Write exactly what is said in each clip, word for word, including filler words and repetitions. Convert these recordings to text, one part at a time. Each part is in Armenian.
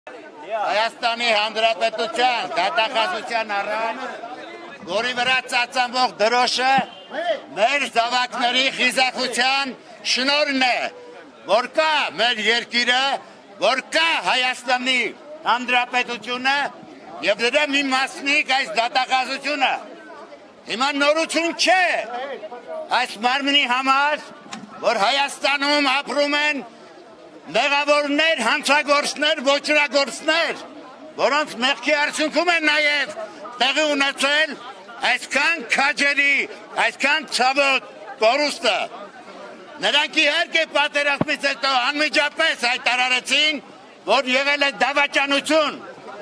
Հայաստանի Հանրապետության Դատախազության առան, որի վրա ծածանվող դրոշը մեր զավակների խիզախության շնորհն է, որ կա մեր երկիրը, որ կա Հայաստանի Հանրապետությունը եւ դրա մի մասնիկ այս դատախազությունը։ Հիմա նորություն չէ այս մարմնի համար, որ Հայաստանում ապրում են մեղավորներ, հանցագործներ, ոչրագործներ, որոնց մեղքի արդյունքում են նաև տեղի ունեցել այսքան քաջերի, այսքան ցավոտ կորուստը։ Նրանք իհարկե պատերազմից հետո անմիջապես հայտարարեցին, որ եղել է դավաճանություն։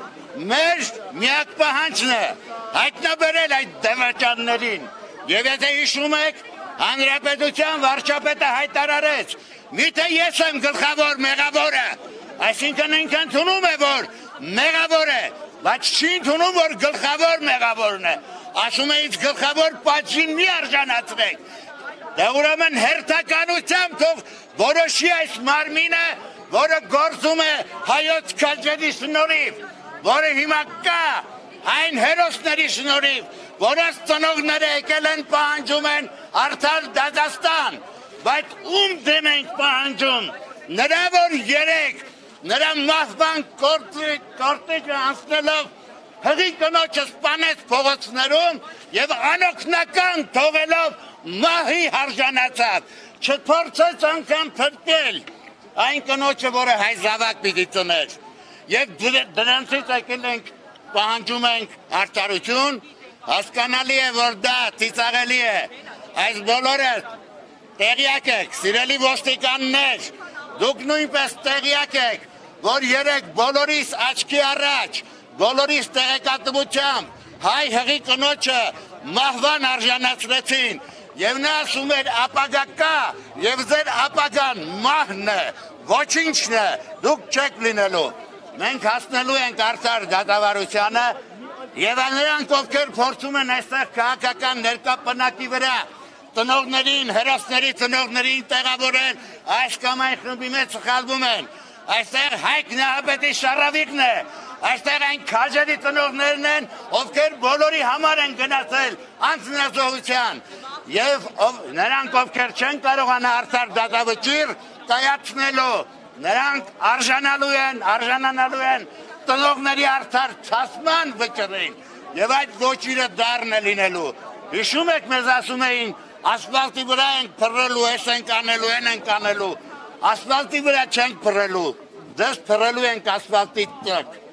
Մեր միակ պահանջն է հայտնաբերել այդ դավաճաններին։ Եվ եթե հիշում եք, Հանրապետության վարչապետը հայտարարեց, միթե ես եմ գլխավոր մեղավորը, այսինքն ինքը ընդունում է, որ մեղավոր է, բայց չի ընդունում, որ գլխավոր մեղավորն է, ասում է ինձ գլխավոր պատժին մի արժանացրեք։ Դե ուրեմն հերթականությամբ թող որոշի այս մարմինը, որը գործում է հայոց քաջերի շնորհիվ, որը հիմա կա այն հերոսների շնորհիվ, որոնց ծնողները եկել են պահանջում են արդար Դադաստան, բայց ում դեմ ենք պահանջում, նրա որ երեք, նրա մահվան կորտեջը անցնելով հղի կնոջը սպանեց փողոցներում և անօգնական թողելով մահի հարժանացավ, չփորձեց անգամ փրկել այն կնոջը, որը հայ զավակ պիտի ծներ, և դրանցից եկել ենք պահանջում ենք արդարություն, հասկանալի է, որ դա ծիծաղելի է, այս բոլորը տեղյակ եք, սիրելի ոստիկաններ, դուք նույնպես տեղյակ եք, որ երեք բոլորիս աչքի առաջ, բոլորիս տեղեկատվությամբ հայ հղի կնոջը մահվան արժանացրեցին և նա ասում էր ապագա կա և ձեր ապագան մահն է, ոչինչն է, դուք չեք լինելու։ Մենք հասնելու ենք արդար դատավարությանը և նրանք, ովքեր փորձում են այստեղ քաղաքական ներկա պնակի վրա ծնողներին, հերոսների ծնողներին տեղավորել, այս կամ այն խմբի մեջ սխալվում են։ Այստեղ Հայկ Նահապետի շառավիղն է, այստեղ այն քաջերի ծնողներն են, ովքեր բոլորի համար են գնացել անձնազոհության և նրանք, ովքեր չեն կարողանա արդար դատավճիռ կայացնելու, նրանք արժանալու են, արժանանալու են ծնողների արդար ցասման վճռին և այդ ոչիրը դառն է լինելու։ Հիշում եք մեզ ասում էին ասֆալտի վրա ենք փռելու, ես ենք անելու, են ենք անելու, ասֆալտի վրա չենք փռելու, ձեզ փռելու ենք ասֆալտի տակ։